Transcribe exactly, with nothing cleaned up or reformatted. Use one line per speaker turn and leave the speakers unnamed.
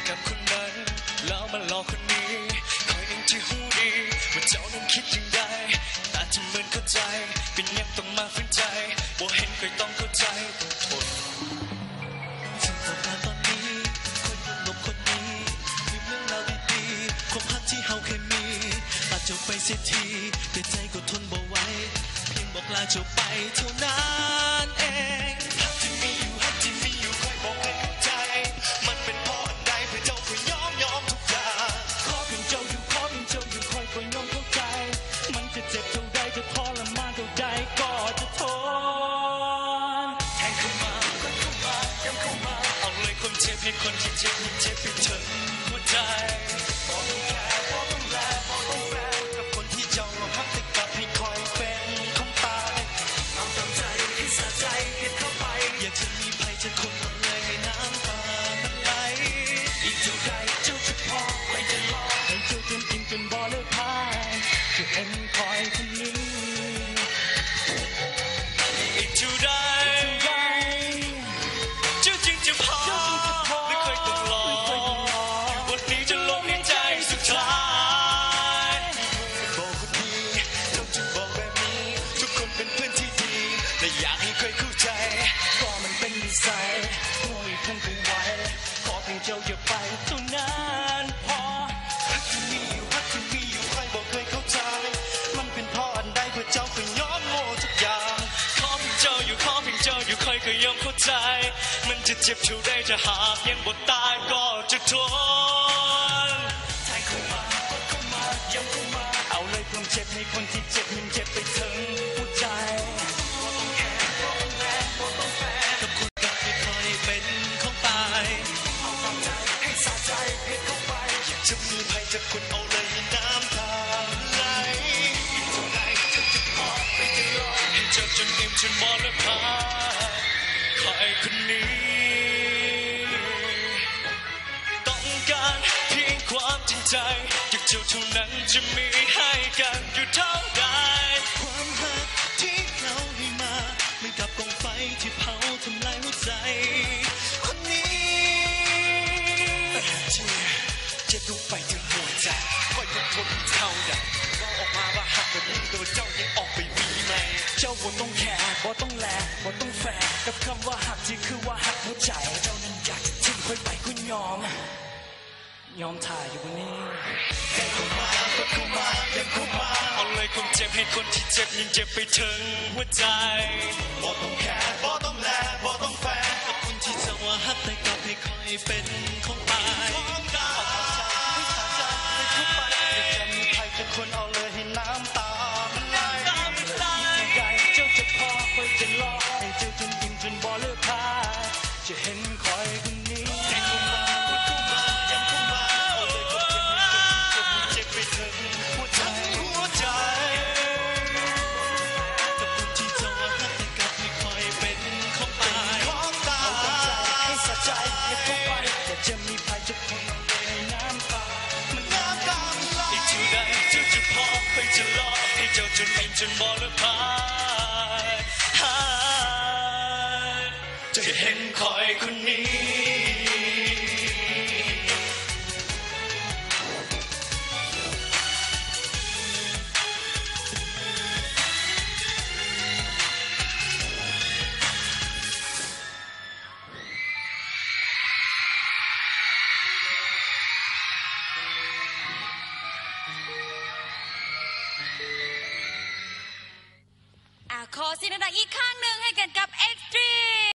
กับคนนั้นแล้วมาหลอกคนนี้คอยเองที่หูดีว่าเจ้านั้นคิดอย่างไรแต่ทำเหมือนเข้าใจเป็นยังต้องมาฝืนใจบ่เห็นเคยต้องเข้าใจอดซึ่งตอนนั้นตอนนี้คนยังหลบคนนี้มีเรื่องราวดีๆความรักที่เฮาเคยมีอาจจบไปเสียทีแต่ใจก็ทนบ่ไหวเพียงบอกลาจบไปเท่านั้นเองรักที่มีอยู่รักที่มีอยู่คอยบอกให้เข้าใจมันเป็นเพราะอันใดเพื่อเจ้าคอยยอมยอมทุกอย่างขอเพียงเจ้าอยู่ขอเพียงเจ้าอยู่คอยคอยยอมเข้าใจมันจะเจ็บเท่าใดจะทรมานเท่าใดก็จะทนแทงเข้ามาก็เข้ามาย้ำเข้ามาเอาเลยความเจ็บให้คนที่เจ็บยิ่งเจ็บไปถึงหัวใจบอกต้องแคร์บอกต้องแลบอกต้องแฟร์กับคนที่เจ้าหักแต่กลับให้คอยเป็นของตายเอาตามใจให้สะใจเก็บเข้าไปอยากจะมีภัยจะคนทำเลยให้น้ำตามันไหลอีกเท่าใดเจ้าจะพอไปจะรอให้เจ้าจนอิ่มจนบ่เลิกพายจะเห็นคอยคนนี้อีกเท่าใดเจ้าจึงจะพอไม่เคยต้องรออยู่บนนี้จะลงในใจสุดท้ายบอกคนดีเจ้าจึงบอกแบบนี้ทุกคนเป็นเพื่อนที่ดีและอยากให้เคยเข้าใจก็มันเป็นนิสัยโอ้ยคงคงไว้ขอเพียงเจ้าอย่าไปเท่านั้นพอรักที่มีอยู่รักที่มีอยู่ใครบอกเคยเข้าใจมันเป็นเพราะอันใดเพื่อเจ้าเคยยอมโง่ทุกอย่างขอเพียงเจ้าอยู่ขอเพียงเจ้าอยู่ใครเคยยอมเข้าใจมันจะเจ็บเท่าใดจะหากยังบ่ตายก็จะทนแทงเข้ามากดเข้ามาย้ำเข้ามาเอาเลยความเจ็บให้คนที่เจ็บมันเจ็บไปถึงหัวใจบ่ต้องแคร์บ่ต้องแลบ่ต้องแฟร์กับคนรักไม่ค่อยเป็นของตายเอาตามใจให้สะใจเพียงเข้าไปอยากจะมีภัยจากคนเอาเลยให้น้ำตาไหลอีกเท่าใดเจ้าจะพอไปจะรอให้เจ้าจนอิ่มจนบ่เลิกพายใครคนนี้ต้องการเพียงความจริงใจอยากเจ้าเท่านั้นจะมีให้กันอยู่เท่าใดความรักที่เราให้มาเหมือนกับกองไฟที่เผาทำลายหัวใจคนนี้เจ็บลงไปถึงหัวใจก็ยังทนเท่าใดเราออกมาว่าหักแบบนี้โดยเจ้ายังออกไปมีไหมเจ้าบ่ต้องแคร์บ่ต้องแลบ่ต้องแฟร์กับคำว่าหักที่คือว่าหักหัวใจเจ้านั้นอยากจะทิ้งค่อยไปคุณยอมยอมถ่ายอยู่บนนี้แค่เข้ามาก็เข้ามายังเข้ามาเอาเลยความเจ็บให้คนที่เจ็บยิ่งเจ็บไปถึงหัวใจบ่ต้องแคร์บ่ต้องแลบ่ต้องแฟร์กับคนที่จะว่าหักแต่กลับให้คอยเป็นของตายของตายให้สาใจให้เข้าไปอยากจะมีใครจะคนเอาเลยให้น้ำตาไหลอีกใดเจ้าจะพอไปจะรอให้เจ้าจนอิ่มจนบ่เลิกพายจะเห็นคอยคนนี้แค่เข้ามาก็เข้ามายังเข้ามาเอาเลยก็เจ็บไปถึงหัวใจหัวใจกับคนที่เจ้าว่ารักแต่กลับไม่ค่อยเป็นของตายของตายเอาแต่ใจให้สะใจให้เข้าไปแต่จะมีภัยจะคงเอาเลยให้น้ำตามันน้ำตาไหลอีกเท่าใดเจ้าจะพอไปจะรอให้เจ้าจนอิ่มจนบ่เลิกพายจะเห็นคอยคนนี้
ขอเสียงดังอีกครั้งหนึ่งให้กันกับ Extreme